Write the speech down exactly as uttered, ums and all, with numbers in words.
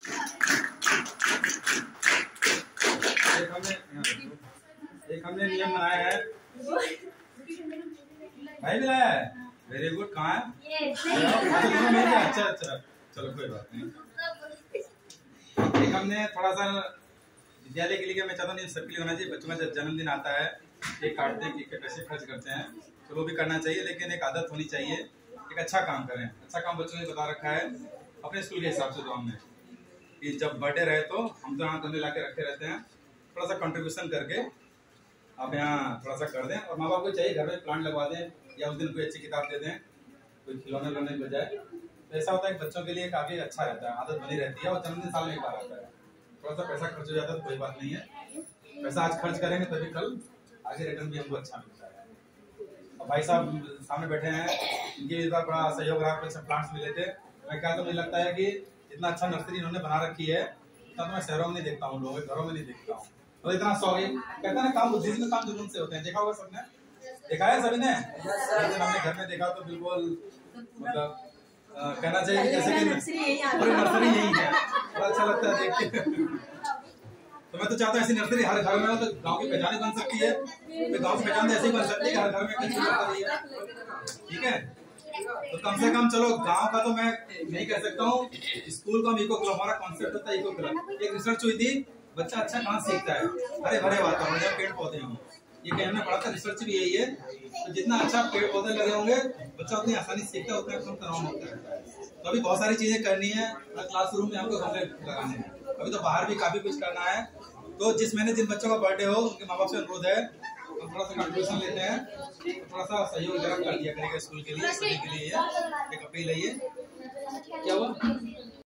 एक हमने एक हमने नियम बनाया है। भाई मिला है, वेरी गुड। कहाँ है? अच्छा अच्छा, चलो कोई बात नहीं। एक हमने थोड़ा सा विद्यालय के लिए, मैं चाहता नहीं सबके लिए होना चाहिए, बच्चों का जब जन्मदिन आता है केक काटते हैं, केक के पैसे खर्च करते हैं, तो वो भी करना चाहिए, लेकिन एक आदत होनी चाहिए, एक अच्छा काम करें। अच्छा काम बच्चों ने बता रखा है अपने स्कूल के हिसाब से, तो हमने कि जब बर्थडे रहे तो हम तो यहाँ गमले ला के रखे रहते हैं, थोड़ा सा कंट्रीब्यूशन करके आप यहाँ थोड़ा सा कर दें, और माँ बाप को चाहिए घर में प्लांट लगवा दें, या उस दिन कोई अच्छी किताब दे दें, कोई खिलौने उलौने के बजाय। तो ऐसा होता है कि बच्चों के लिए काफी अच्छा रहता है, आदत बनी रहती है, और जन्मदिन साल में एक बार आता है। थोड़ा सा पैसा खर्च हो जाता है तो कोई बात नहीं है, पैसा आज खर्च करेंगे तभी कल आगे रिटर्न भी हमको अच्छा मिलता है। अब भाई साहब सामने बैठे हैं, इनके इस बार बड़ा सहयोग रहा, कुछ प्लांट्स मिले थे। मैं क्या, तो मुझे लगता है कि इतना अच्छा नर्सरी इन्होंने बना रखी है, इतना तो मैं शहरों में नहीं देखता हूँ, लोगों के घरों में नहीं देखता हूँ। तो इतना सॉरी कहते हैं ना, काम बुद्धि में काम जुनून से होते हैं। देखा होगा सबने, देखा है सभी ने। हमने घर में देखा तो बिल्कुल मतलब कहना चाहिए कि जैसे कि पूरी नर्सरी यही है, बड़ा अच्छा लगता है देख के। तो मैं तो चाहता हूँ ऐसी नर्सरी हर घर में हो, तो गांव की पहचान बन सकती है, तो गांव की पहचान ऐसे ही बन सकती है कि हर घर में एक नर्सरी है। ठीक है, तो कम से कम चलो गांव का तो मैं नहीं कह सकता हूँ, स्कूल का इको क्लब, हमारा कॉन्सेप्ट होता है इको क्लब। एक रिसर्च हुई थी, बच्चा अच्छा कहाँ सीखता है, हरे भरे वातावरण जहाँ पेड़ पौधे हों, ये कहीं हमने पढ़ा था, रिसर्च भी यही है। तो जितना अच्छा पेड़ पौधे लगे होंगे बच्चा उतनी आसानी सीखता है, उतना कम तनाव होता है। तो अभी बहुत सारी चीजें करनी है, क्लासरूम में हमको गमले लगाने हैं, अभी तो बाहर भी काफी कुछ करना है। तो जिस महीने जिन बच्चों का बर्थडे हो उनके माँ बाप से अनुरोध है, हम थोड़ा सा कंट्रीब्यूशन लेते हैं, थोड़ा सा सहयोग जरा कर दिया करेगा स्कूल के लिए, सभी के लिए। एक अपील है ये। क्या हुआ?